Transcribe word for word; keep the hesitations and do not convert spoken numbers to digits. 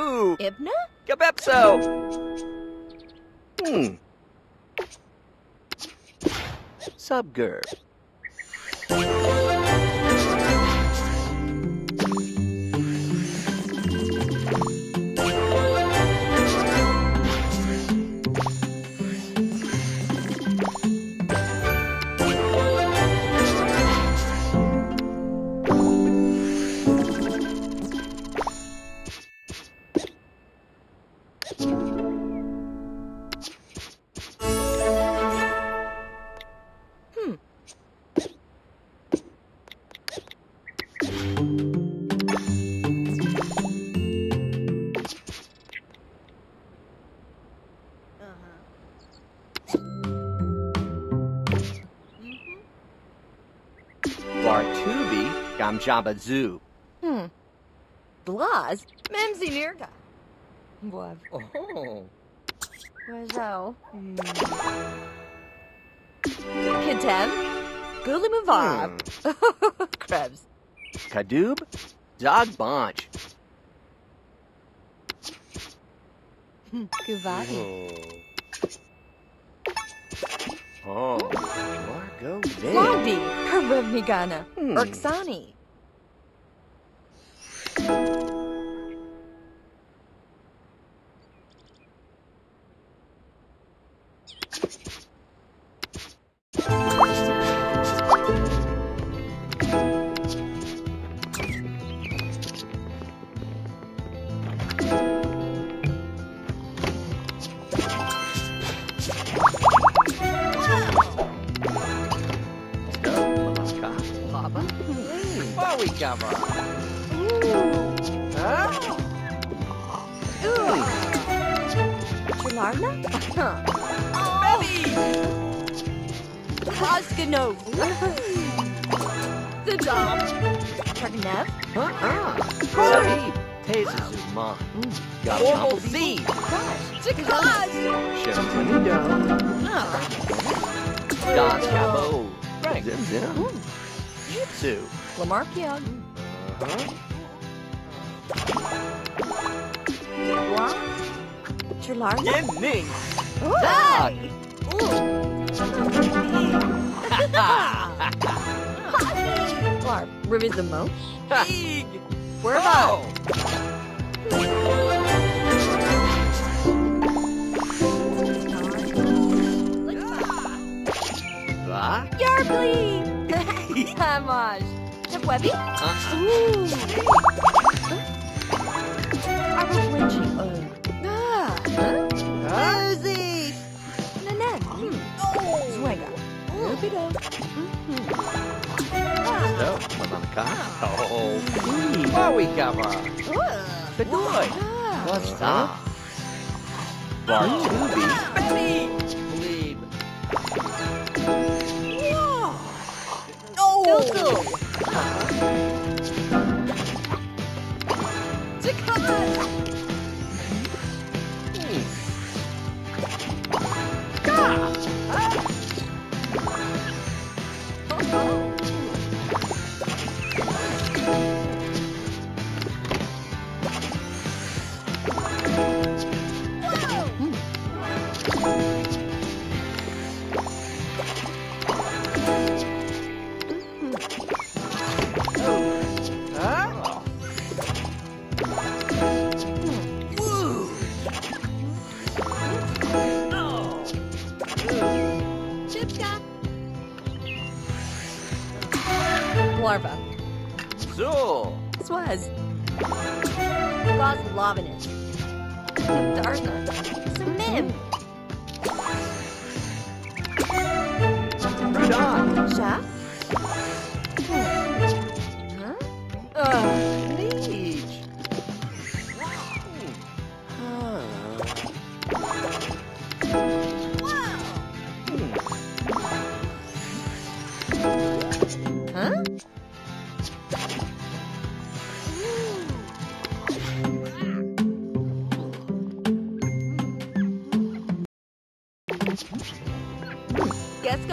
Moo! Ibna? Kabepso! Hmm. Subger. Bartubi Gamjaba Zoo. Hmm. Blaz? Memsi Nirga. What? Oh. Wazo. Kitem? Gulimuvav. Krebs. Kadoob Dog Bonch. Guvati. Oh. Margo Vig. Logby. Karevnigana. Hmm. Urksani. Cover. Huh? Ooh. Chilarna? Baby! Rosganov. The dog. Targanev? Uh-uh. Sabib. Tezazuma. Formal Z. Jakaz. Shemanido. God's Cabo. Right. Zim Zim. Jitsu. Lamarkia. Uh-huh. What? Chilarna? Yin Ning. Hey! Larp, Rivizamo? Eeg. Where about? Va? Yarbly! Hamaj. Webby? Uh-uh. Ooh. I was witching. Oh. Ah. Huh? Susie! Nanette. Oh. Zwega. Rubido. So, Mananaka. Oh. Wowie cover. Fedoy. What's that? Bartubi. Baby! Bleed. Oh! Larva. So. Swaz. Goslovinus. Darna. Samim. Rudon. Sha? Huh? Uh, Leech. Huh? Guess